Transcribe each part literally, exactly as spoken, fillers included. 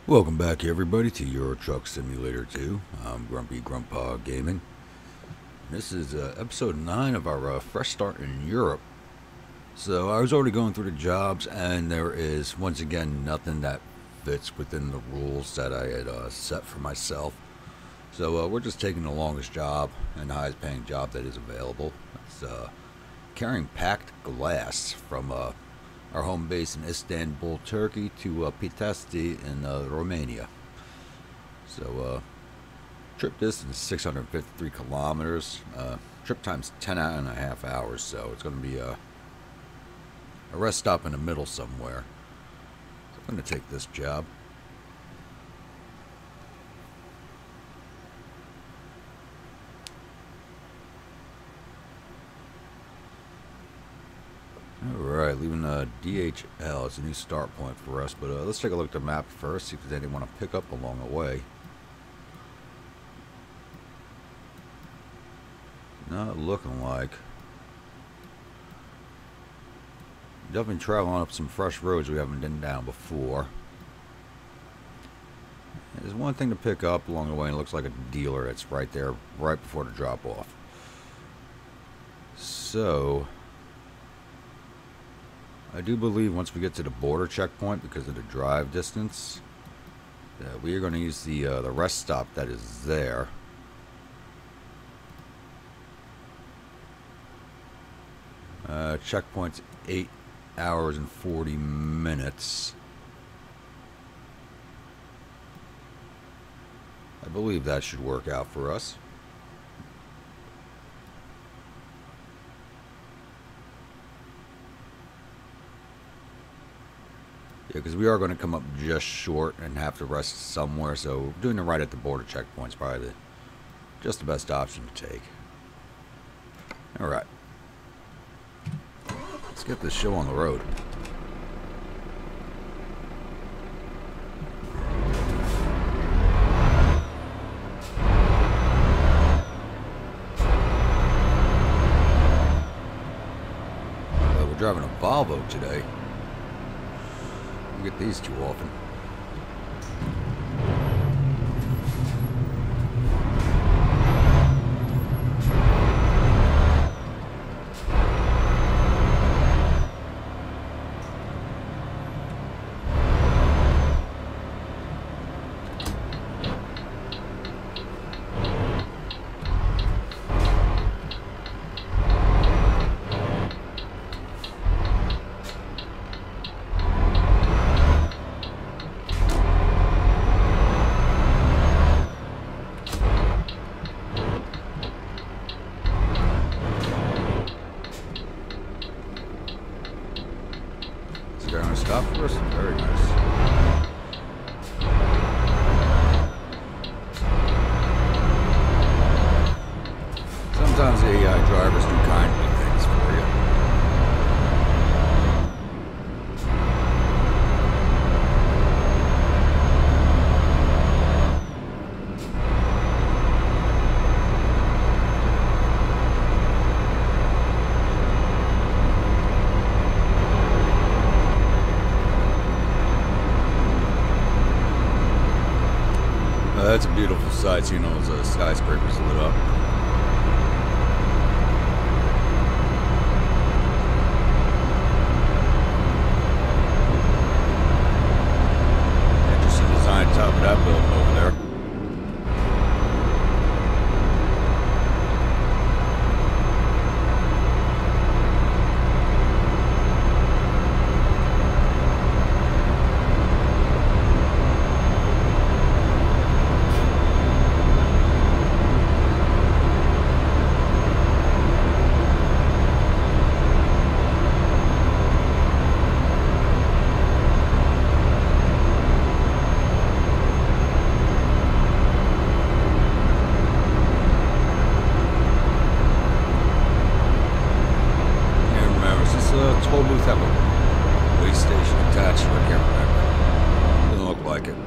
Welcome back, everybody, to Euro Truck Simulator two. I'm Grumpy Grandpa Gaming. This is uh, episode nine of our uh, Fresh Start in Europe. So I was already going through the jobs, and there is, once again, nothing that fits within the rules that I had uh, set for myself. So uh, we're just taking the longest job and the highest paying job that is available. It's uh, carrying packed glass from uh, our home base in Istanbul, Turkey, to uh, Pitești in uh, Romania. So, uh, trip distance six hundred fifty-three kilometers. Uh, trip time's ten and a half hours, so it's going to be a, a rest stop in the middle somewhere. So I'm going to take this job. Alright, leaving uh, D H L. It's a new start point for us, but uh, let's take a look at the map first, see if there's anything we want to pick up along the way. Not looking like. Definitely traveling up some fresh roads we haven't been down before. There's one thing to pick up along the way, and it looks like a dealer that's right there, right before the drop off. So I do believe once we get to the border checkpoint, because of the drive distance, that we are going to use the uh, the rest stop that is there. Uh, checkpoint's eight hours and forty minutes. I believe that should work out for us. Yeah, because we are going to come up just short and have to rest somewhere, so doing it right at the border checkpoint is probably the, just the best option to take. Alright. Let's get this show on the road. Well, we're driving a Volvo today. Get these too often. Stop for us. Very nice. Sometimes the A I drivers do kindly things for you. That's a beautiful sight, seeing those uh, skyscrapers lit up. Interesting design top of that building over there. Toll booth have a way station attached to it? I can't remember. Doesn't look like it.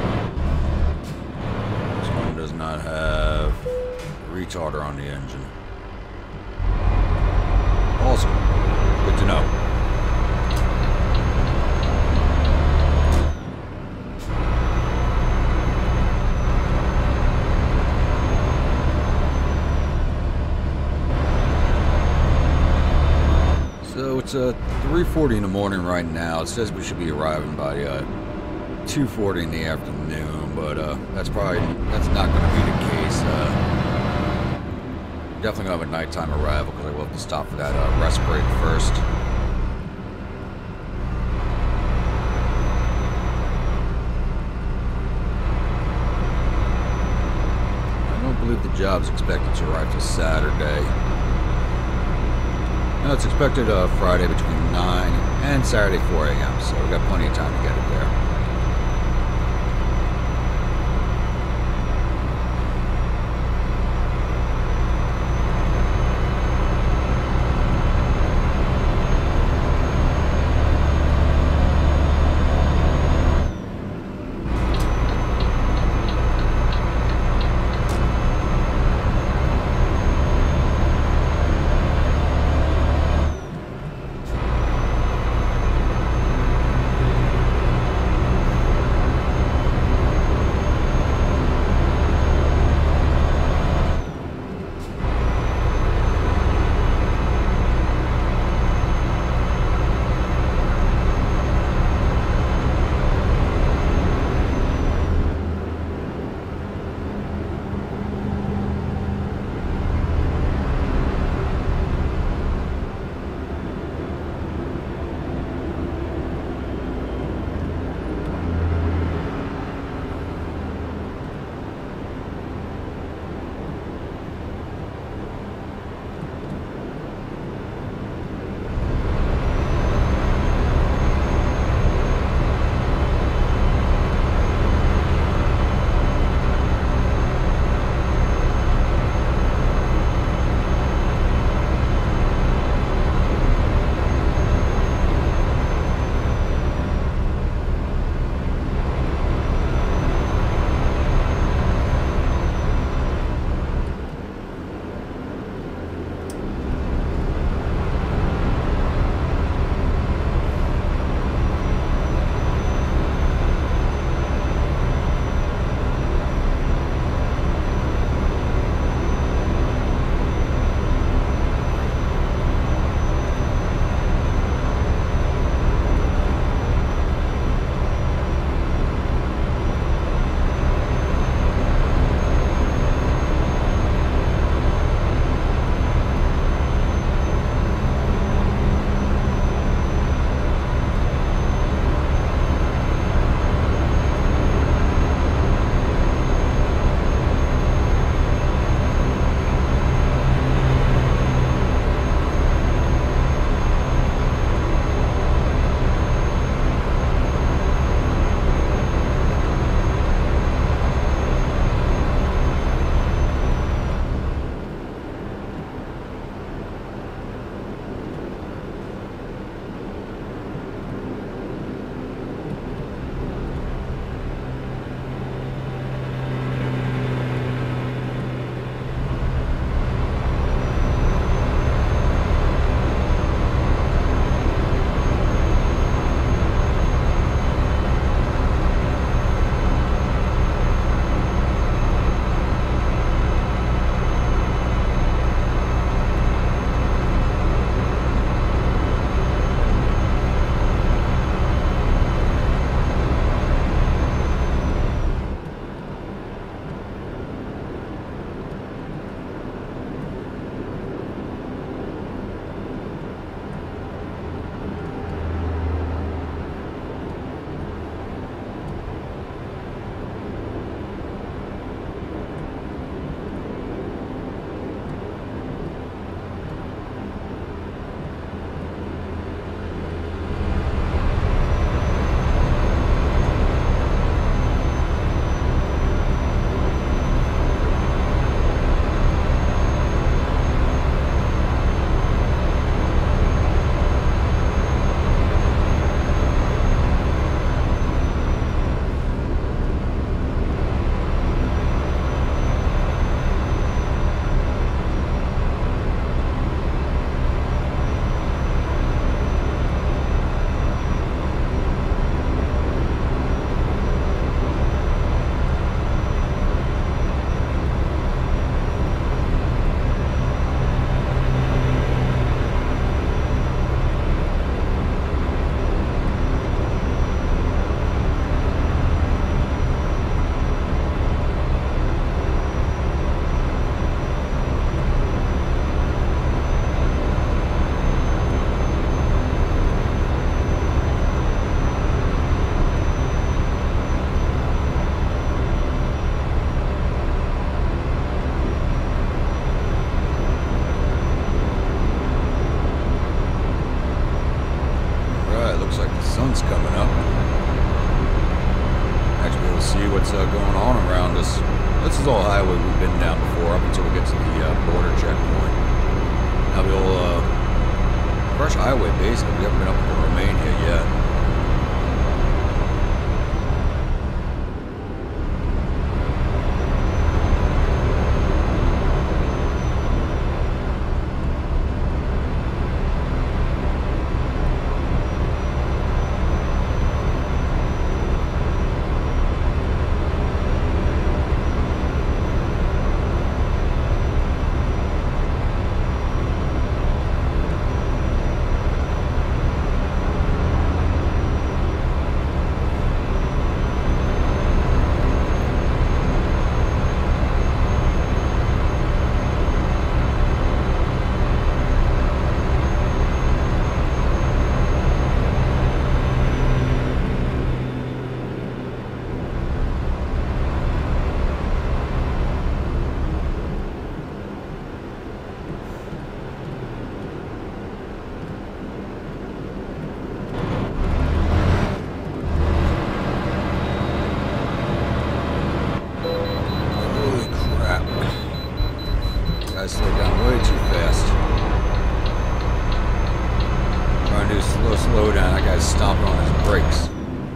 This one does not have retarder on the engine. Awesome. Good to know. So it's uh, three forty in the morning right now. It says we should be arriving by uh, two forty in the afternoon, but uh, that's probably that's not going to be the case. Uh, definitely going to have a nighttime arrival because I will have to stop for that uh, rest break first. I don't believe the job's expected to arrive till Saturday. No, it's expected uh, Friday between nine and Saturday four A M, so we've got plenty of time to get it there. what's uh, going on around us. This is all highway we've been down before, up until we get to the uh, border checkpoint. Now the old uh, fresh highway, basically. We haven't been up to Romania yet. Slow down way too fast. Trying to do slow, slow down. That guy's stomping on his brakes.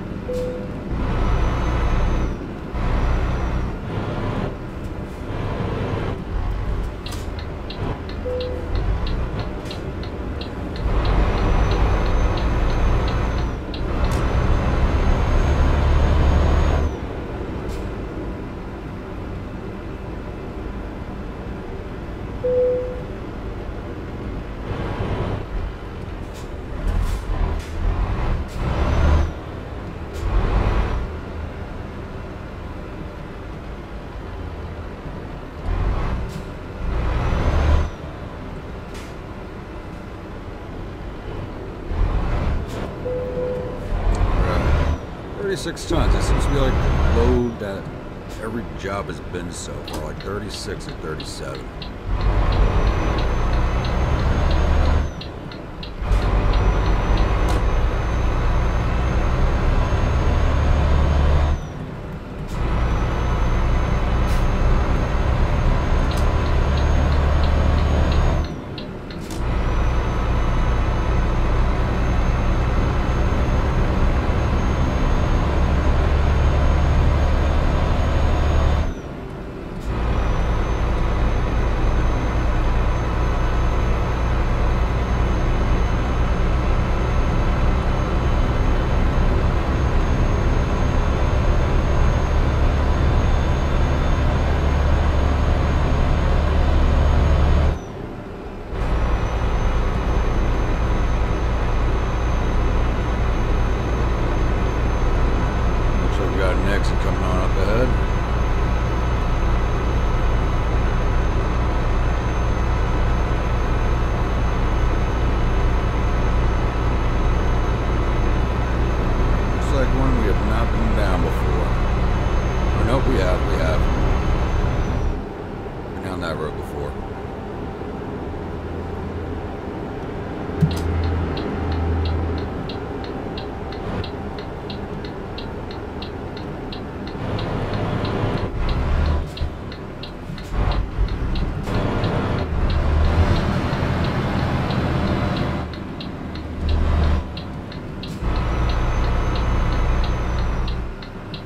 thirty-six tons. That seems to be like the load that every job has been so far, like thirty-six or thirty-seven.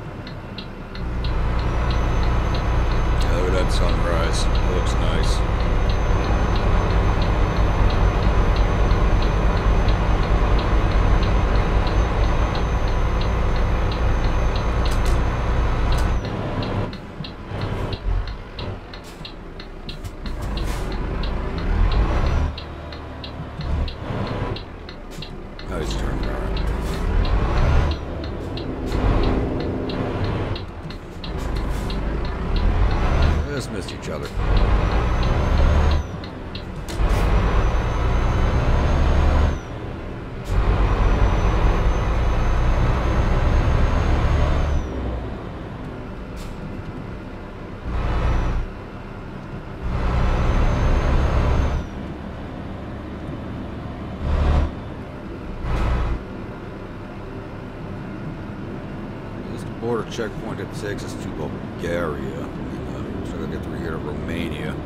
Sunrise. It looks nice. first checkpoint that takes us to Bulgaria. And, uh, so I gotta get through here to Romania.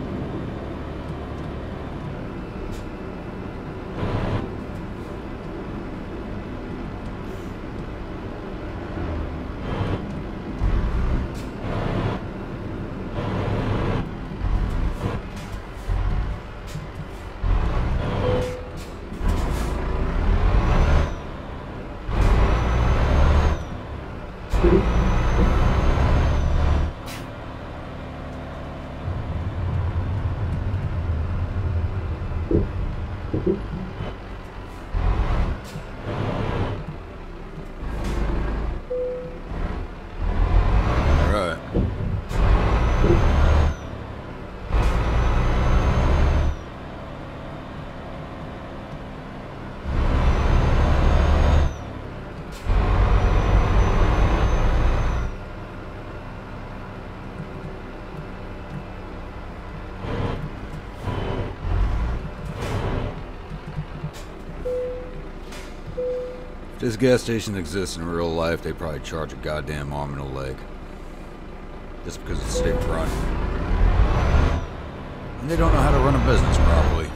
If this gas station exists in real life, they probably charge a goddamn arm and a leg. Just because it's state run. And they don't know how to run a business properly.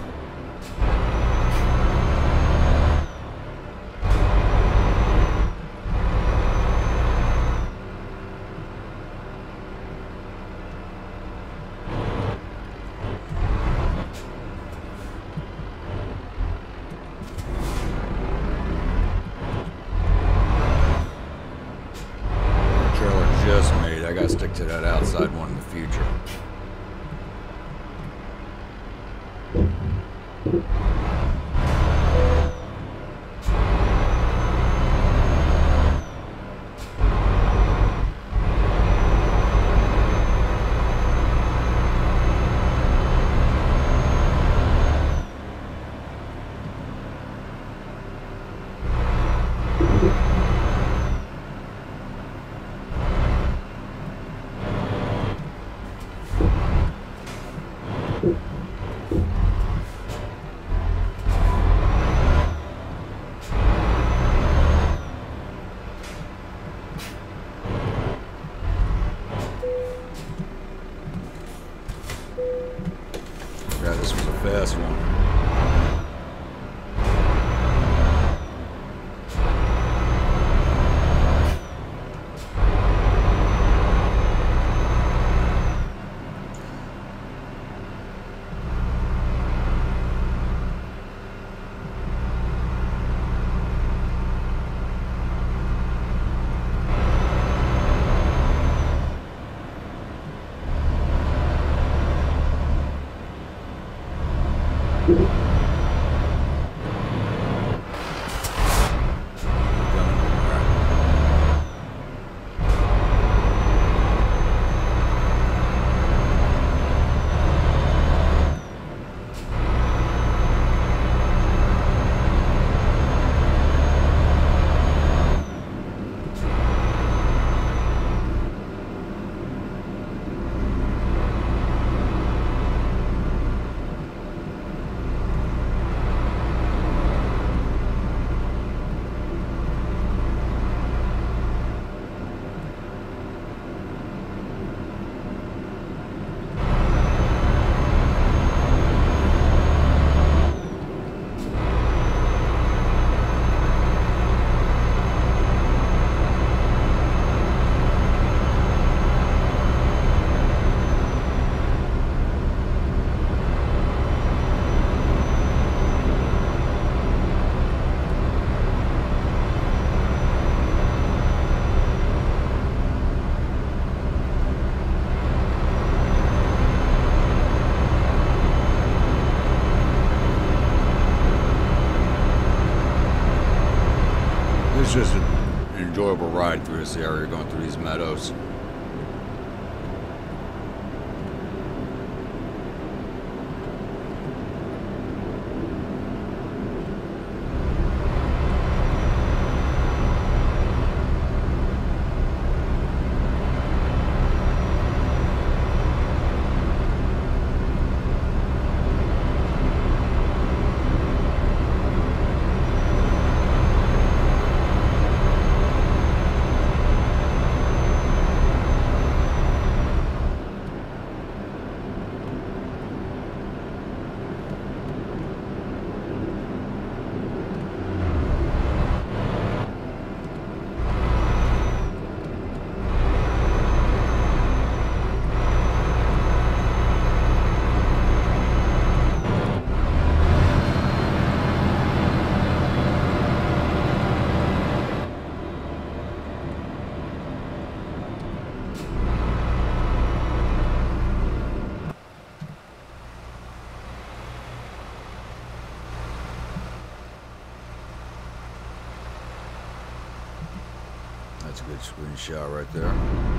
Stick to that outside one in the future. Yeah, this was a fast one. It's just an enjoyable ride through this area, going through these meadows. That's a good screenshot right there.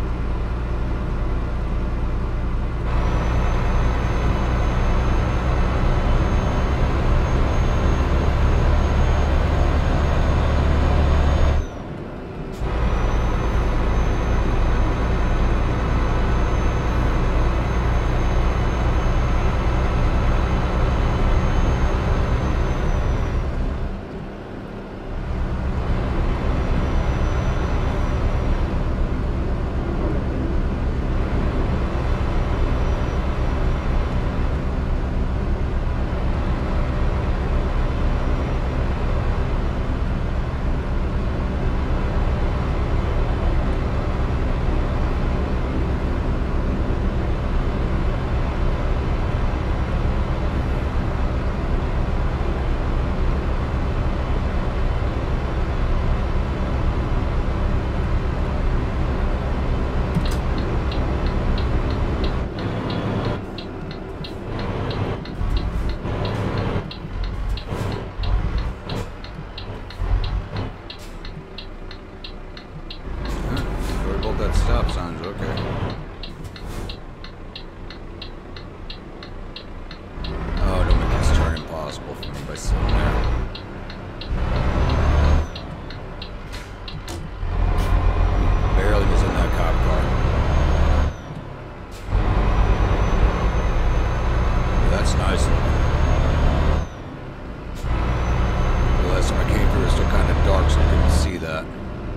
That stop sign's okay. Oh, don't make this turn impossible for me by sitting there. Barely was in that cop car. Yeah, that's nice. The last time I came through, it was still kind of dark, so I couldn't see that.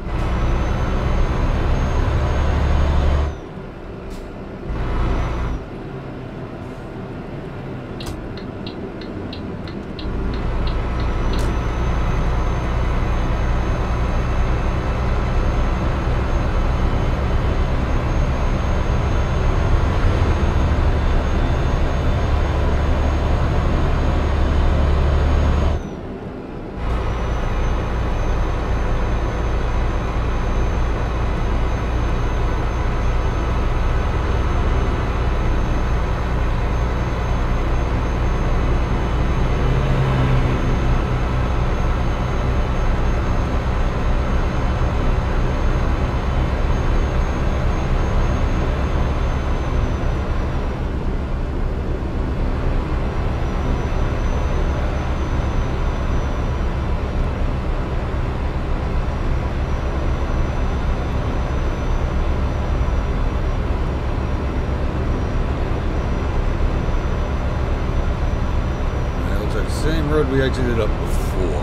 Same road we exited up before.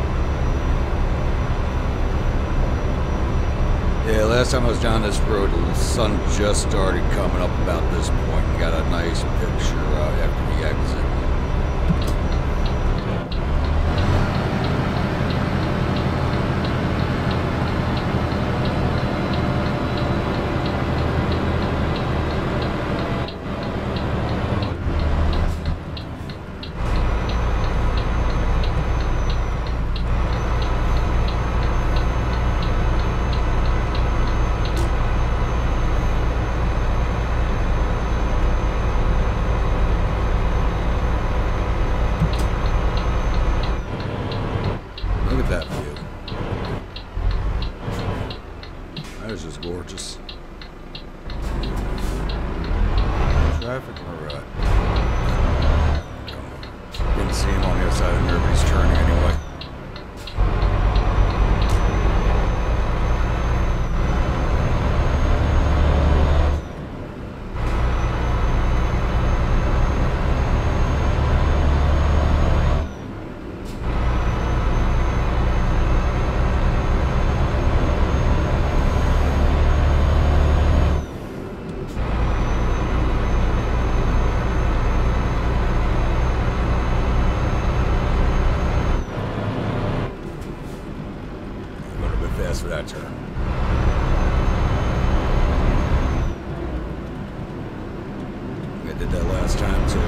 Yeah, last time I was down this road, the sun just started coming up about this point. We got a nice picture uh, after the exit. Look at that view. That is just gorgeous. Traffic on the right. Didn't see him on the other side of everybody's turning anyway. Fast for that turn. I did that last time too.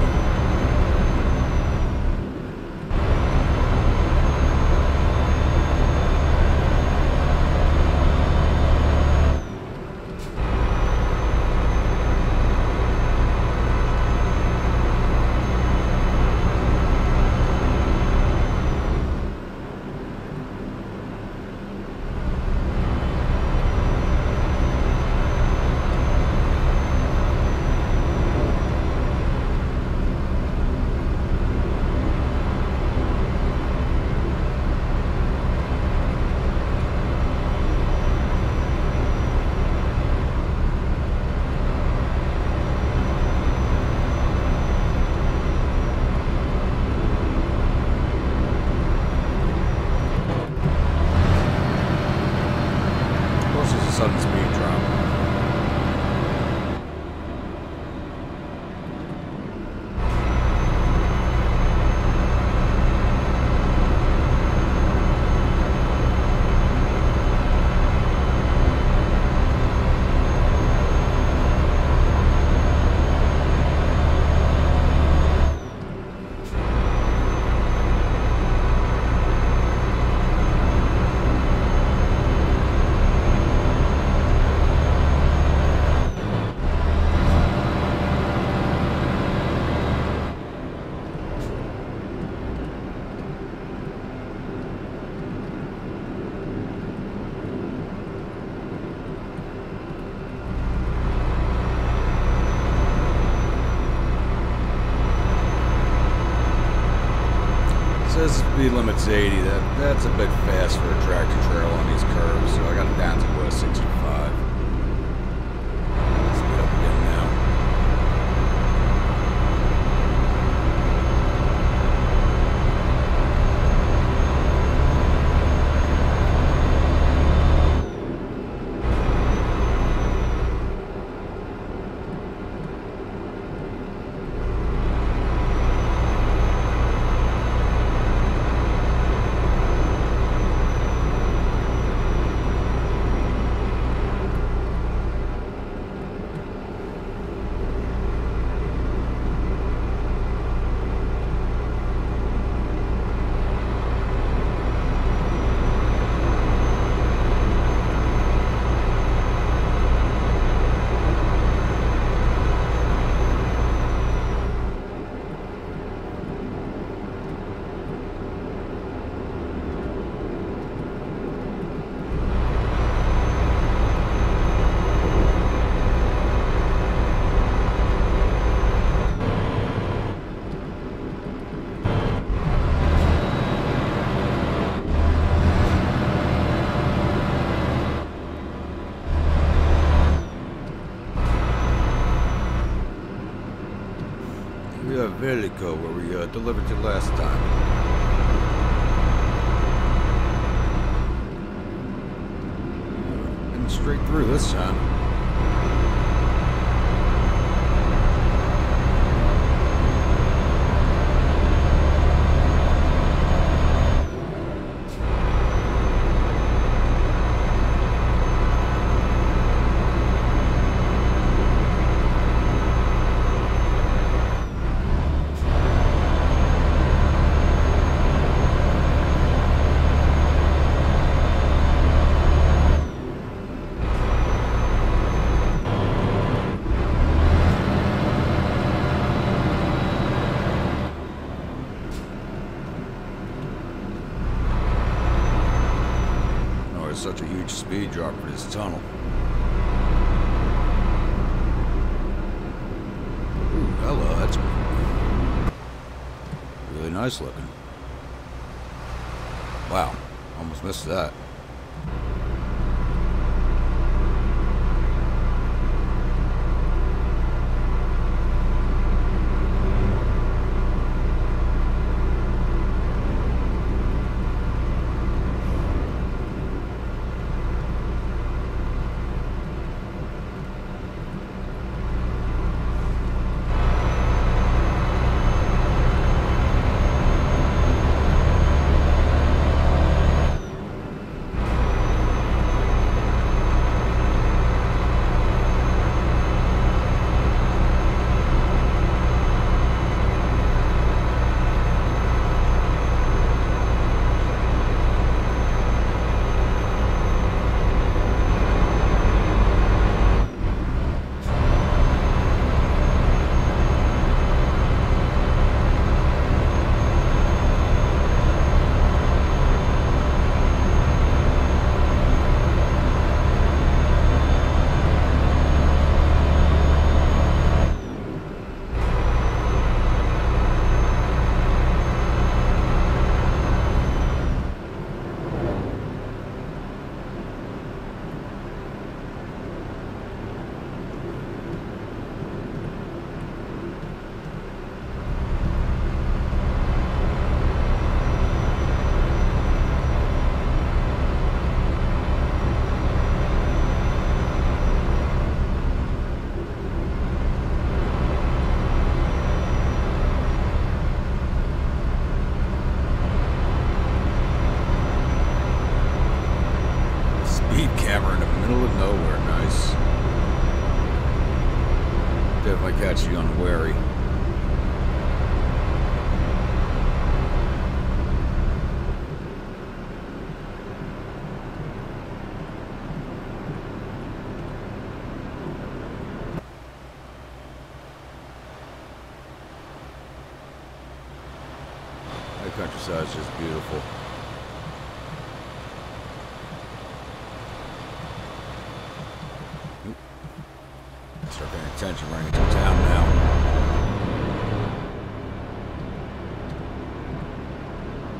says the speed limit's eighty. That that's a bit fast for a tractor trailer on these curves, so I got it down to uh, sixty-five. Speed up again now. We have Velico, where we uh, delivered to last time. And straight through this time. Such a huge speed drop for this tunnel. Ooh, hello, that's really nice looking. Wow, almost missed that. Camera in the middle of nowhere, nice. Definitely catch you unwary. That countryside is just beautiful. Start paying attention, running into town now.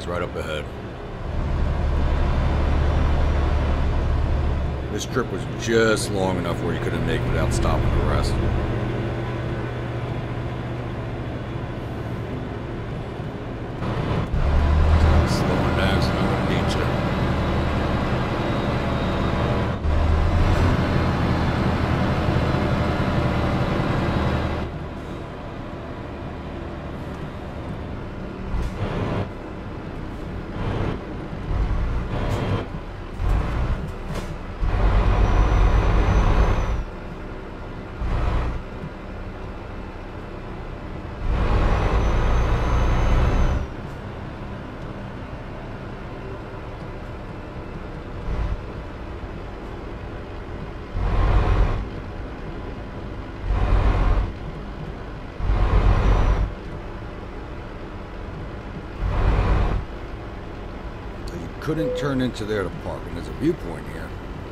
is right up ahead. This trip was just long enough where you couldn't make without stopping to rest. Slowing down so I'm gonna beat you. Couldn't turn into there to park, and there's a viewpoint here.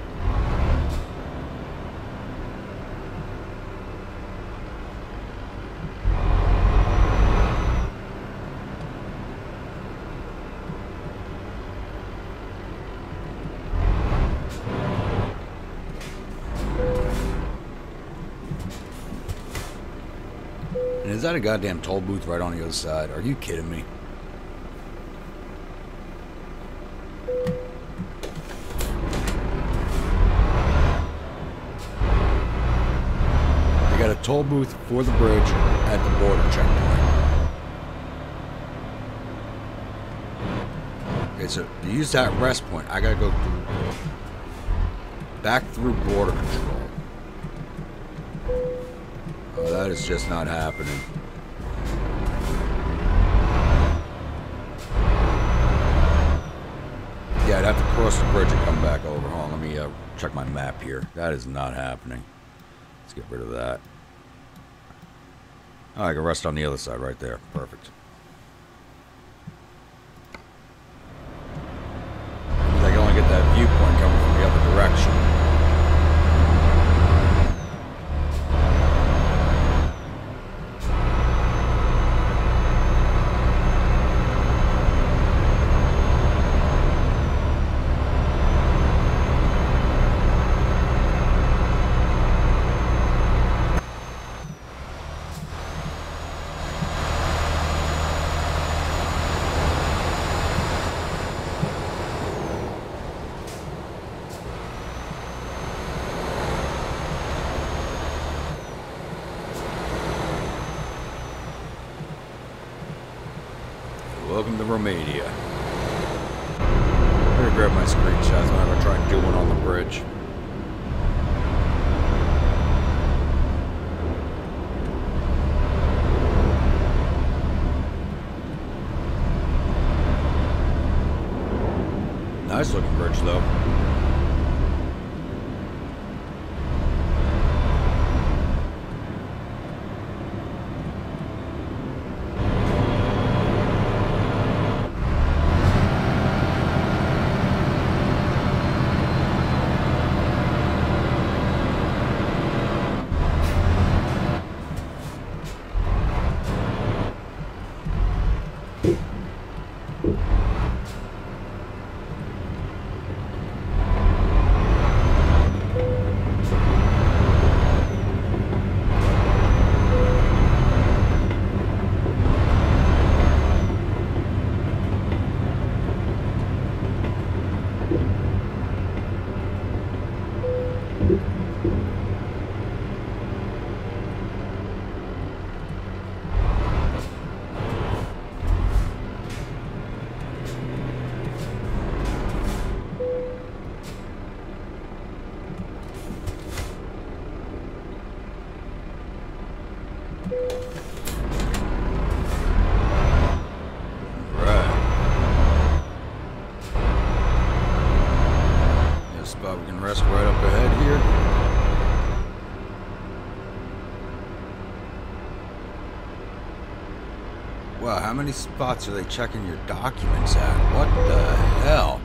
And is that a goddamn toll booth right on the other side? Are you kidding me? Toll booth for the bridge at the border checkpoint. Okay, so to use that rest point, I gotta go through, back through border control. Oh, that is just not happening. Yeah, I'd have to cross the bridge and come back over. Hold on, let me uh, check my map here. That is not happening. Let's get rid of that. Oh, I can rest on the other side right there. Perfect. I can only get that viewpoint coming from the other direction. Welcome to Romania. I'm gonna grab my screenshots whenever I try and do one on the bridge. Nice looking bridge though. Right up ahead here. Wow, how many spots are they checking your documents at? What the hell?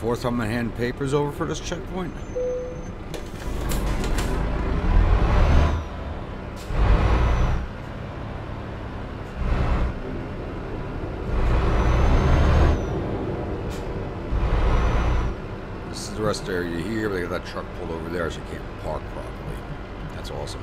fourth time I hand papers over for this checkpoint. This is the rest area here, but they got that truck pulled over there so you can't park properly. That's awesome.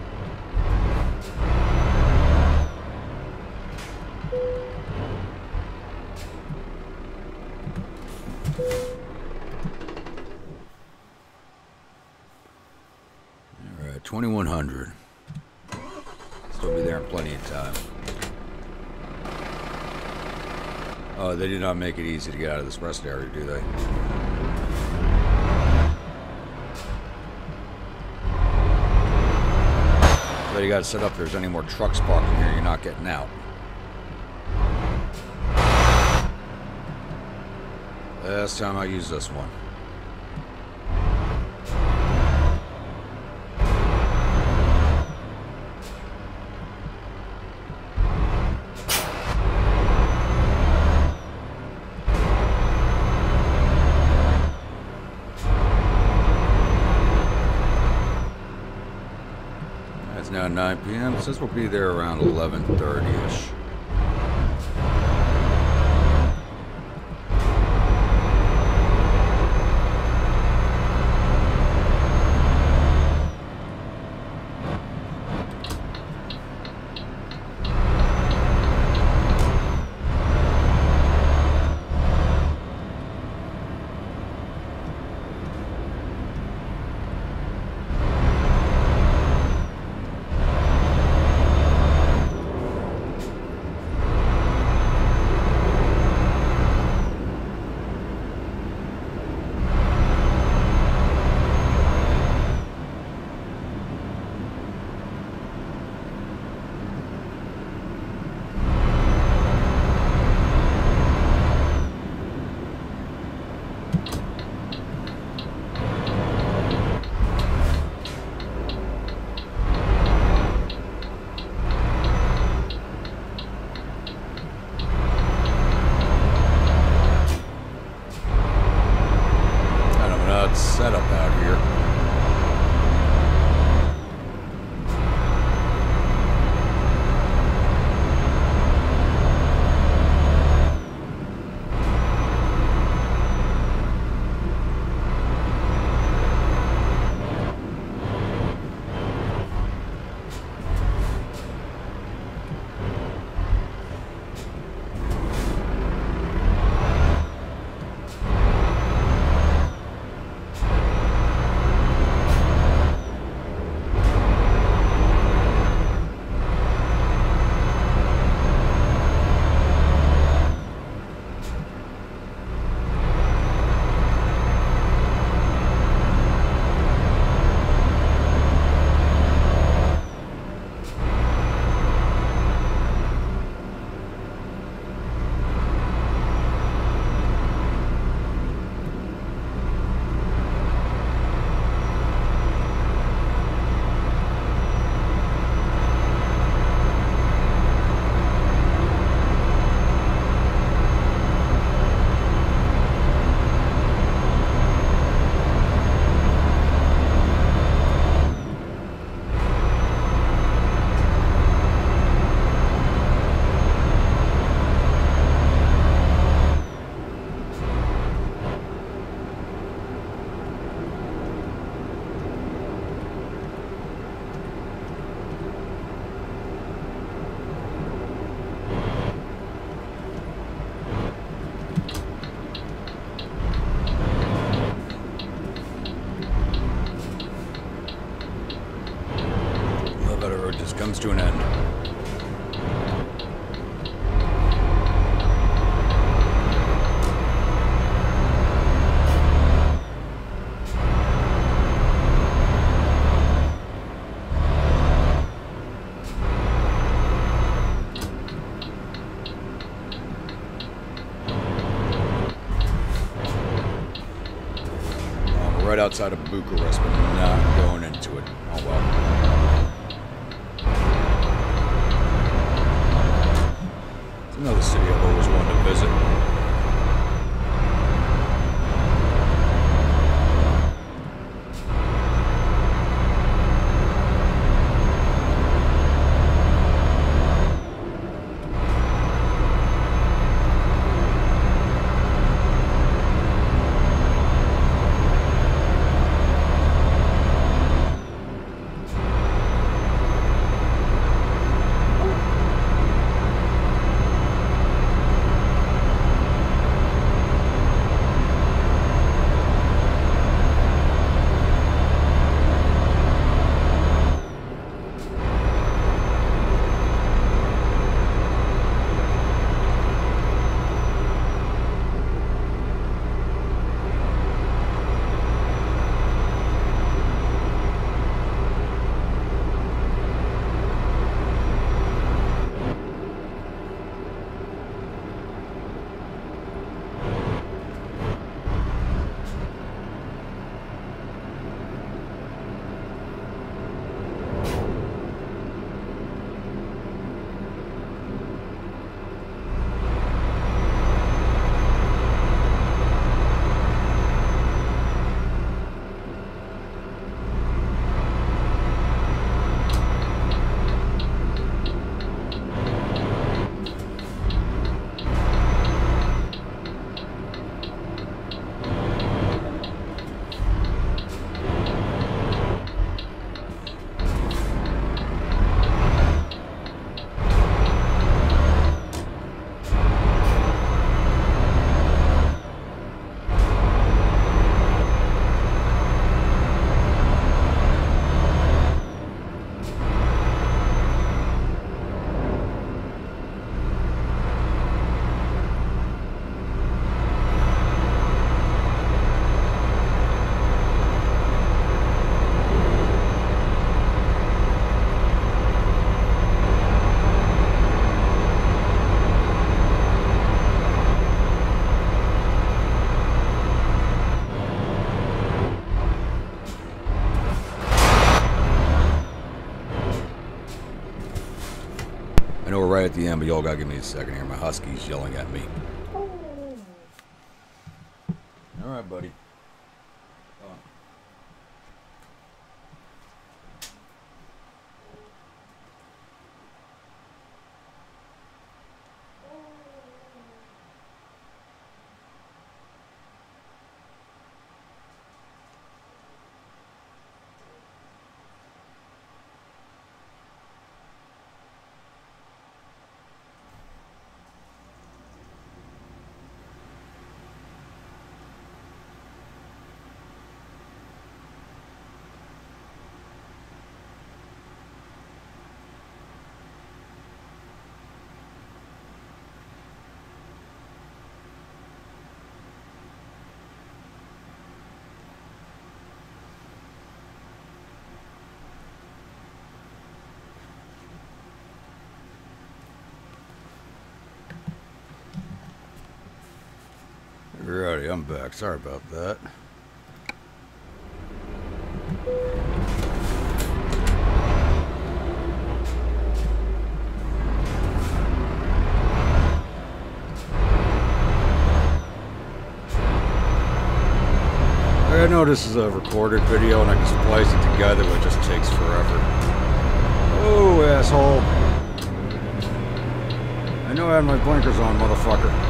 Alright, twenty-one hundred. Still be there in plenty of time. Oh, they did not make it easy to get out of this rest area, do they? So you gotta set up if there's any more trucks parking here, you're not getting out. Last time I used this one. It's now nine P M It says we'll be there around eleven thirty-ish. Setup out here. Comes to an end. Um, we're right outside of Bucharest, but not going into it. Oh well. Another city I've always wanted to visit. at the end, but y'all gotta give me a second here. My husky's yelling at me. All right, buddy. Alrighty, I'm back. Sorry about that. I know this is a recorded video and I can splice it together, but it just takes forever. Oh, asshole. I know I had my blinkers on, motherfucker.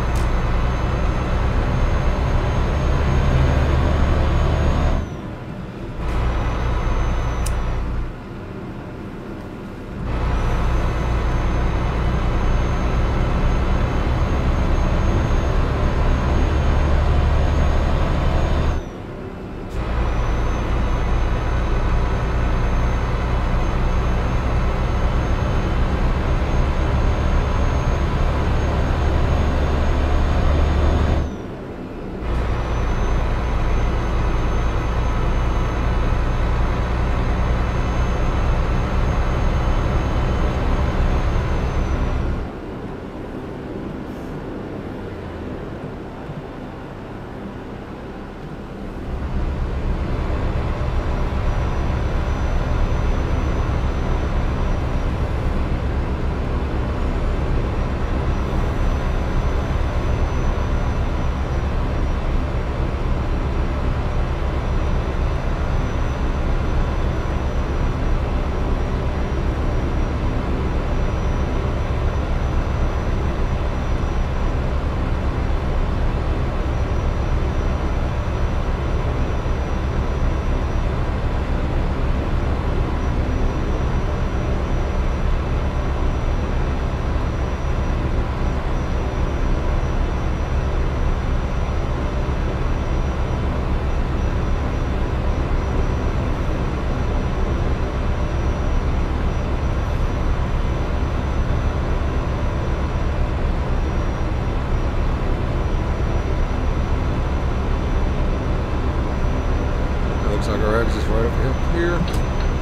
Looks like our exit's right up here.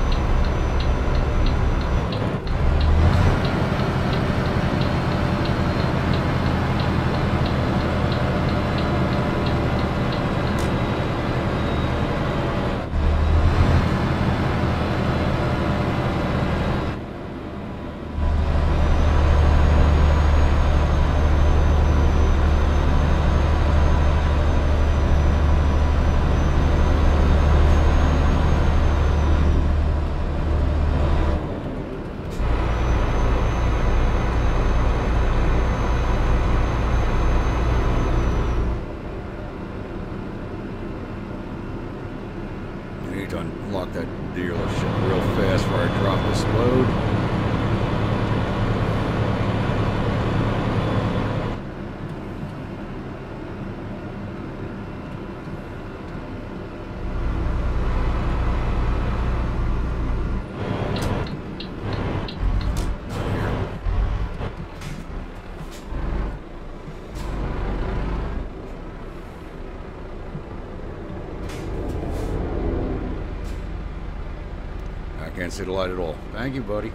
I need to unlock that dealership real fast before I drop this load. Can't see the light at all. Thank you, buddy.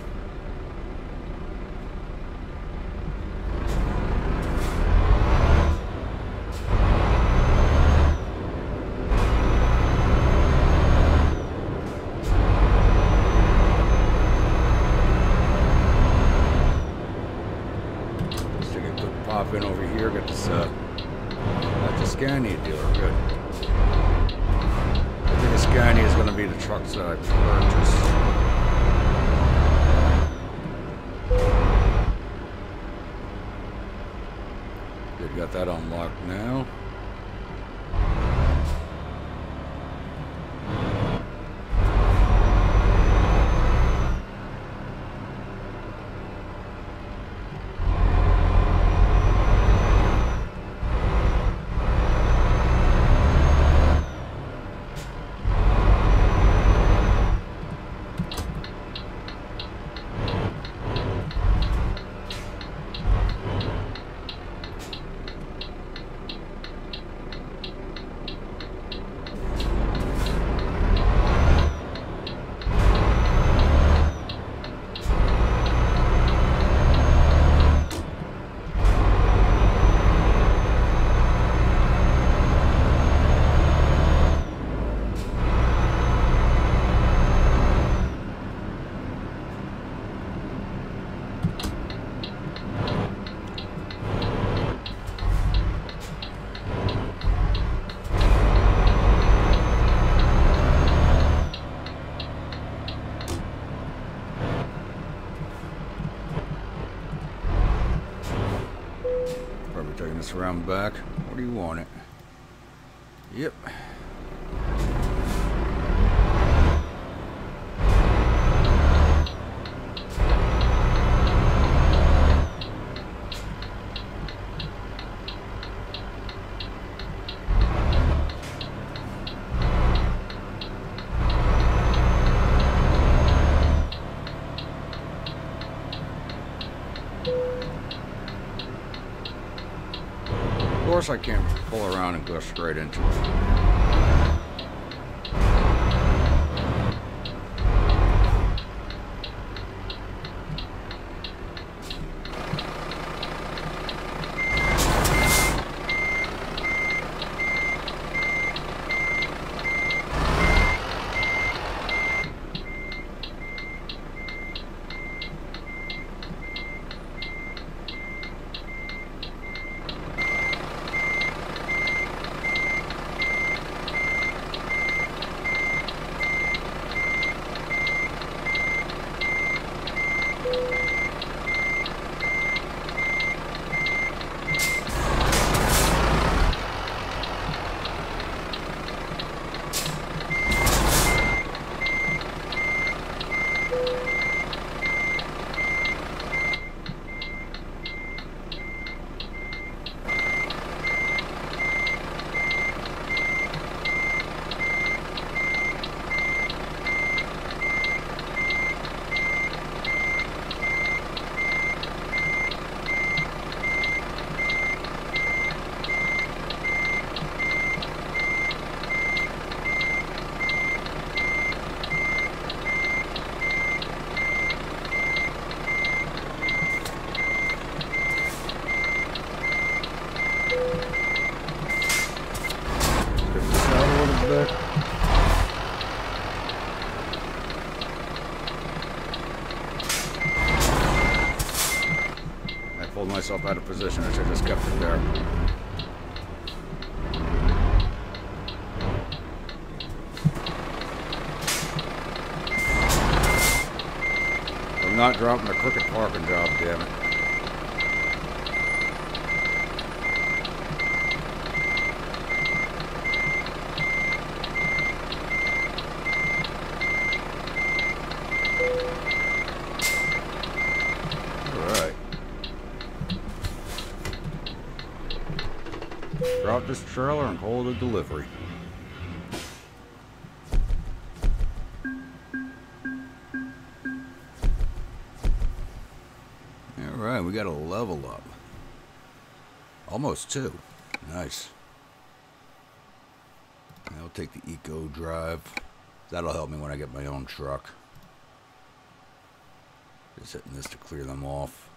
many is going to be the trucks that I purchased. Good, got that unlocked now. Taking this around back. What do you want it? Yep. Of course I can't pull around and go straight into it. Myself out of position, I should have just kept it there. I'm not dropping the crooked parking job, damn it. Drop this trailer and call it a delivery. Alright, we got a level up. Almost two. Nice. I'll take the Eco Drive. That'll help me when I get my own truck. Just hitting this to clear them off.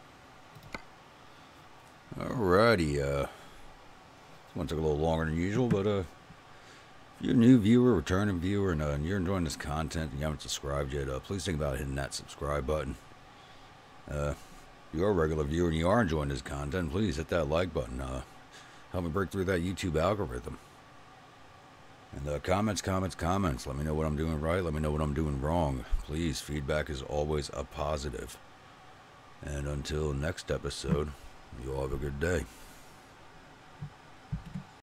Alrighty, uh... this one took a little longer than usual, but uh, if you're a new viewer, returning viewer, and, uh, and you're enjoying this content and you haven't subscribed yet, uh, please think about hitting that subscribe button. Uh, if you're a regular viewer and you are enjoying this content, please hit that like button. Uh, help me break through that YouTube algorithm. And uh, comments, comments, comments. Let me know what I'm doing right. Let me know what I'm doing wrong. Please, feedback is always a positive. And until next episode, you all have a good day.